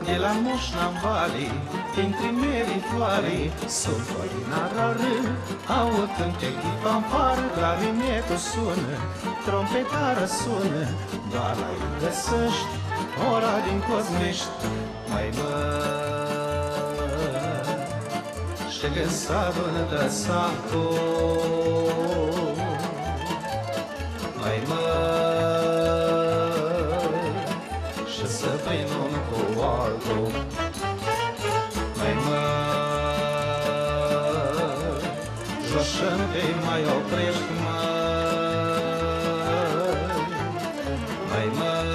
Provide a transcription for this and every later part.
de la Moșna Valley, printre merii floare, sunt Corina rară, aud cântec de fanfară, clarinetul sună, trompetară sună, doar la ei găsești ora din Cosmești. Mai și când s-adună de satul, mai și să prind unul cu altul, mai jos și te mai oprești, mai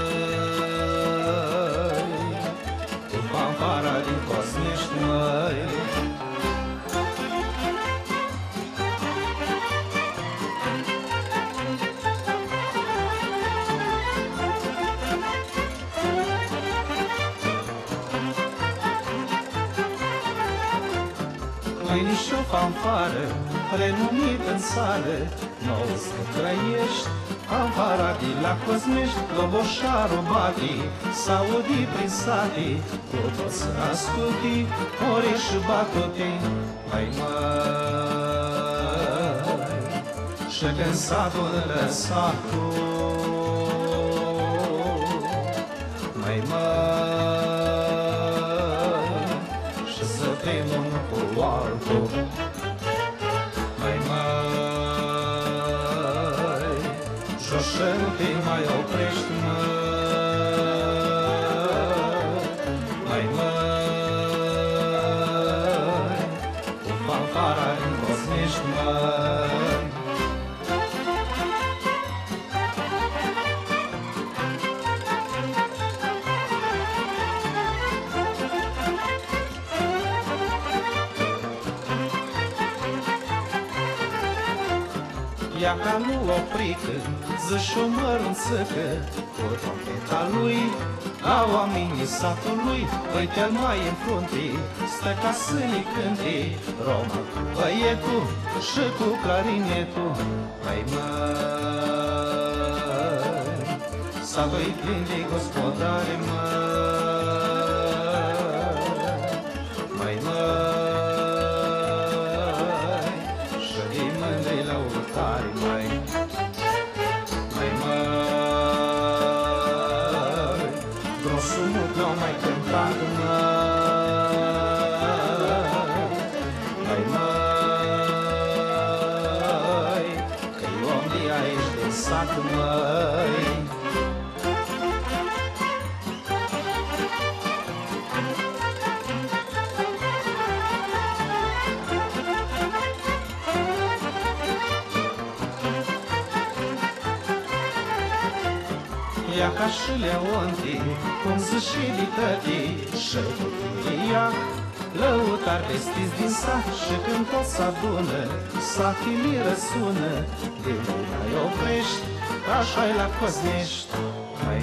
cu fanfara din Cosmești, măi. Și o fanfară renumit în sală, n-auzi că trăiești, fanfara de la Cosmești, Loboșarul bate, s-audi prin sate, cu toți să asculti, ore și batote, mai și când s-adună de satul, mai și să fim unul cu altul, mai jos și nu te mai oprești, mai cu fanfara din Cosmești, ia ca nu oprică, ză-și-o mărunțăcă, cu trompeta lui, la oamenii satului, uite-l mai în frunte, stă ca să-i cânte, Roma cu băietul și cu clarinetul, mai satul-i plin de gospodare, mai cântat, că-i om de aici din sat, ia ca și Leonti, cum zice de tătii, și cu chiriac, lăutari vestiți din sat, și când tot s-adună, satii răsună, de mai oprești, așa-i la Cosmești, mai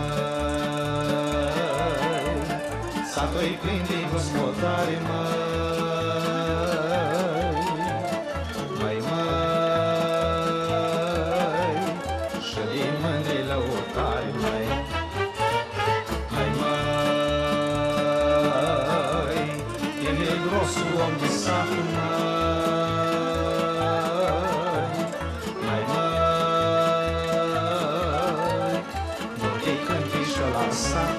satul-i plin de gospodare, și din mândri lăutari, grosul om de sat, nu-i cânti și la sat,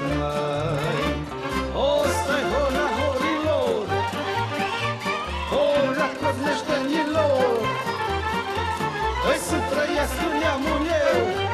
o străgona horilor, ora Cosmeștenilor, îi să trăiască neamul meu.